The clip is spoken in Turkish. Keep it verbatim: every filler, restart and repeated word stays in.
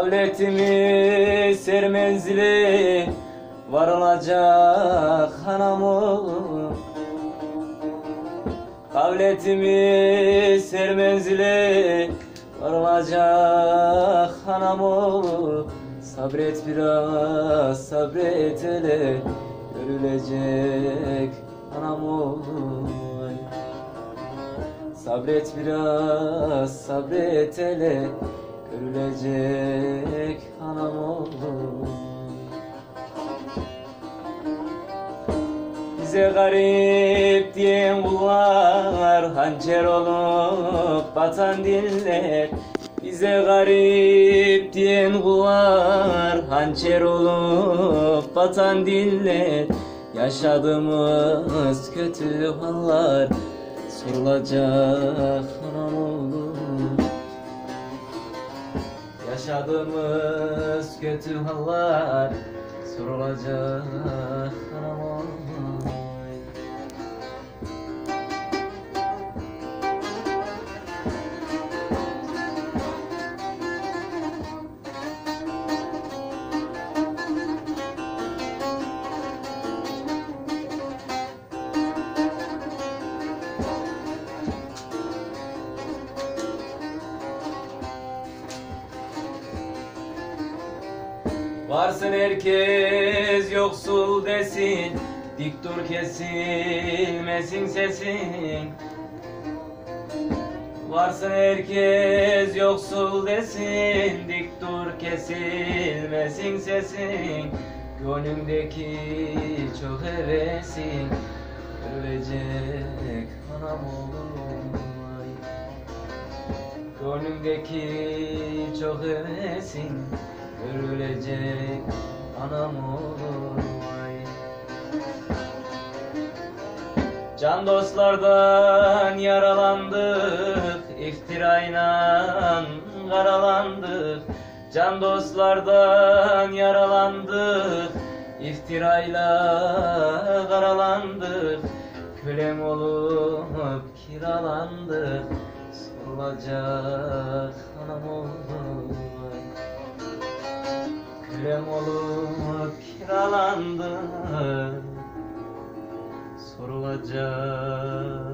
Kavletimi sermenzili varılacak hanamı. Kavletimi sermenzili varılacak hanamı. Sabret biraz, sabret hele, görülecek anamı. Sabret biraz, sabret hele, görülecek anamı. Bize garip diyen kullar hançer olup batan diller. Bize garip diyen kullar hançer olup batan diller. Yaşadığımız kötü hallar sorulacak anamı. Yaşadığımız kötü hallar sorulacak anamı. Varsın herkes yoksul desin, dik dur kesilmesin sesin. Varsın herkes yoksul desin, dik dur kesilmesin sesin. Gönlümdeki çok hevesin, ölecek anam oğlum. Gönlümdeki çok hevesin, görülecek anam oğlum. Can dostlardan yaralandık, iftirayla karalandık. Can dostlardan yaralandık, iftirayla karalandık. Kölem olup kiralandık, sorulacak anam oğlum. Kölem olup kiralandı, sorulacak